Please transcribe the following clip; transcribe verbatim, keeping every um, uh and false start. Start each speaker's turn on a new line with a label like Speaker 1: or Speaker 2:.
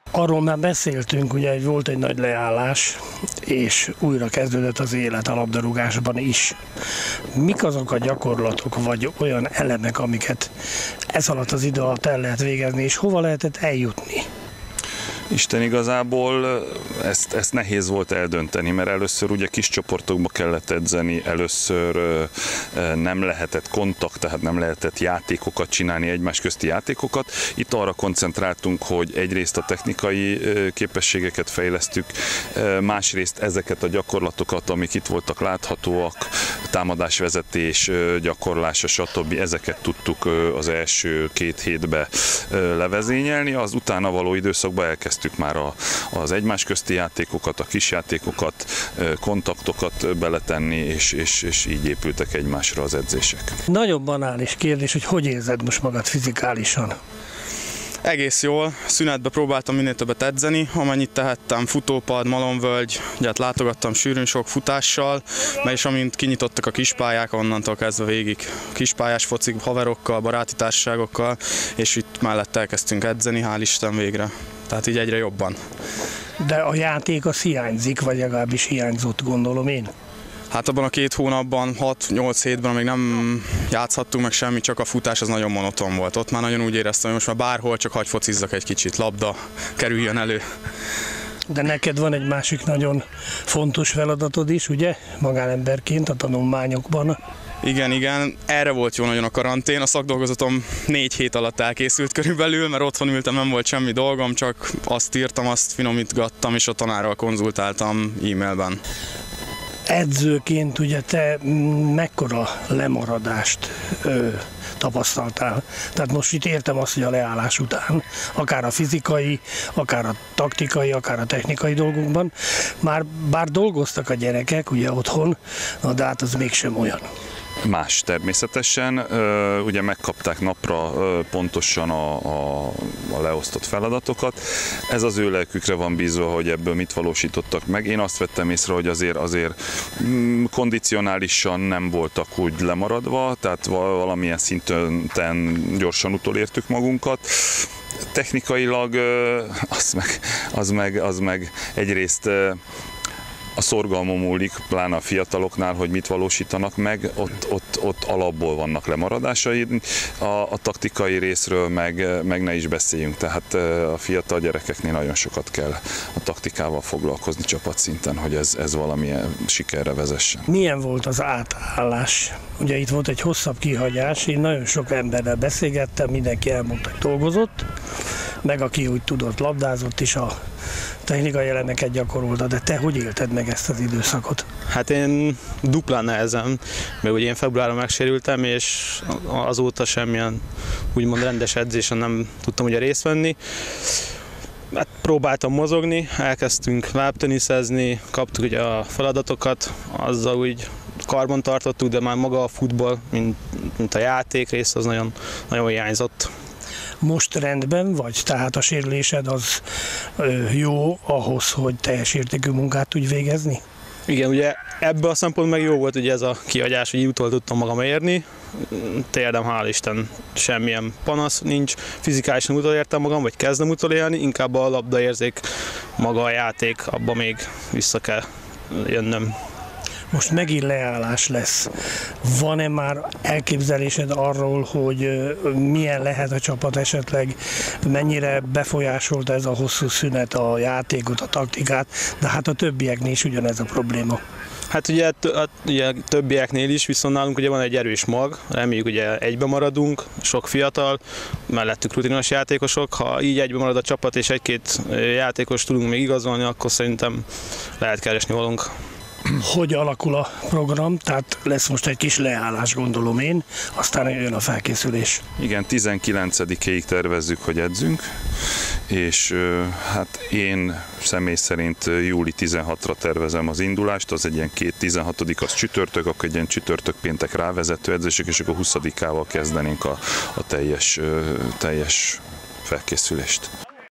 Speaker 1: Arról már beszéltünk, ugye, hogy volt egy nagy leállás, és újra kezdődött az élet a labdarúgásban is. Mik azok a gyakorlatok, vagy olyan elemek, amiket ez alatt az idő alatt el lehet végezni, és hova lehetett eljutni?
Speaker 2: Isten igazából ezt, ezt nehéz volt eldönteni, mert először ugye kis csoportokba kellett edzeni, először nem lehetett kontakt, tehát nem lehetett játékokat csinálni, egymás közti játékokat. Itt arra koncentráltunk, hogy egyrészt a technikai képességeket fejlesztük, másrészt ezeket a gyakorlatokat, amik itt voltak láthatóak, támadásvezetés, gyakorlása, stb. Ezeket tudtuk az első két hétbe levezényelni, az utána való időszakban elkezdtük már a, az egymás közti játékokat, a kisjátékokat, kontaktokat beletenni, és, és, és így épültek egymásra az edzések.
Speaker 1: Nagyon banális kérdés, hogy hogy érzed most magad fizikálisan?
Speaker 3: Egész jól, szünetbe próbáltam minél többet edzeni, amennyit tehettem, futópad, malomvölgy, ugye látogattam sűrűn sok futással, mert is amint kinyitottak a kispályák, onnantól kezdve végig kispályás focik, haverokkal, baráti társaságokkal, és itt mellett elkezdtünk edzeni, hál' Isten végre. Tehát így egyre jobban.
Speaker 1: De a játék az hiányzik, vagy legalábbis hiányzott, gondolom én?
Speaker 3: Hát abban a két hónapban, hat-nyolc hétben, amíg nem játszhattunk meg semmi, csak a futás az nagyon monoton volt. Ott már nagyon úgy éreztem, hogy most már bárhol csak hagy focizzak egy kicsit, labda kerüljön elő.
Speaker 1: De neked van egy másik nagyon fontos feladatod is, ugye? Magánemberként a tanulmányokban.
Speaker 3: Igen, igen, erre volt jó nagyon a karantén, a szakdolgozatom négy hét alatt elkészült körülbelül, mert otthon ültem, nem volt semmi dolgom, csak azt írtam, azt finomítgattam, és a tanárral konzultáltam e-mailben.
Speaker 1: Edzőként ugye te mekkora lemaradást ö, tapasztaltál? Tehát most itt értem azt, hogy a leállás után, akár a fizikai, akár a taktikai, akár a technikai dolgokban, már bár dolgoztak a gyerekek ugye otthon, na de hát az mégsem olyan.
Speaker 2: Más természetesen, ugye megkapták napra pontosan a, a, a leosztott feladatokat. Ez az ő lelkükre van bízva, hogy ebből mit valósítottak meg. Én azt vettem észre, hogy azért, azért kondicionálisan nem voltak úgy lemaradva, tehát valamilyen szinten gyorsan utolértük magunkat. Technikailag az meg, az meg, az meg egyrészt a szorgalmon múlik, pláne a fiataloknál, hogy mit valósítanak meg, ott, ott, ott alapból vannak lemaradásai, a, a taktikai részről meg, meg ne is beszéljünk, tehát a fiatal gyerekeknél nagyon sokat kell a taktikával foglalkozni csapatszinten, hogy ez, ez valamilyen sikerre vezessen.
Speaker 1: Milyen volt az átállás? Ugye itt volt egy hosszabb kihagyás, én nagyon sok emberrel beszélgettem, mindenki elmondta, hogy dolgozott, meg aki úgy tudott, labdázott is, a technikai elemeket gyakorolta, de te hogy élted meg ezt az időszakot?
Speaker 4: Hát én duplán nehezen, mert ugye én februárban megsérültem, és azóta semmilyen úgymond rendes edzésen nem tudtam ugye részt venni. Hát próbáltam mozogni, elkezdtünk lábteniszezni, kaptuk ugye a feladatokat, azzal úgy karban tartottuk, de már maga a futball, mint, mint a játék rész, az nagyon, nagyon hiányzott.
Speaker 1: Most rendben vagy? Tehát a sérülésed az ö, jó ahhoz, hogy teljes értékű munkát tudj végezni?
Speaker 4: Igen, ugye ebből a szempontból meg jó volt ugye ez a kihagyás, hogy utol tudtam magam érni. Térdem, hál' Isten, semmilyen panasz nincs. Fizikálisan utolértem magam, vagy kezdem utolérni, inkább a labdaérzék, maga a játék, abba még vissza kell jönnöm.
Speaker 1: Most megint leállás lesz. Van-e már elképzelésed arról, hogy milyen lehet a csapat esetleg, mennyire befolyásolta ez a hosszú szünet a játékot, a taktikát, de hát a többieknél is ugyanez a probléma.
Speaker 4: Hát ugye, ugye többieknél is, viszont nálunk ugye van egy erős mag, reméljük ugye egybe maradunk, sok fiatal, mellettük rutinos játékosok, ha így egybe marad a csapat és egy-két játékos tudunk még igazolni, akkor szerintem lehet keresni valunk.
Speaker 1: Hogy alakul a program? Tehát lesz most egy kis leállás, gondolom én, aztán jön a felkészülés.
Speaker 2: Igen, tizenkilencedikéig tervezzük, hogy edzünk, és hát én személy szerint júli tizenhatodikára tervezem az indulást, az egy ilyen két tizenhatodik az csütörtök, akkor egy ilyen csütörtök-péntek rávezető edzések, és akkor huszadikával kezdenénk a, a teljes, teljes felkészülést.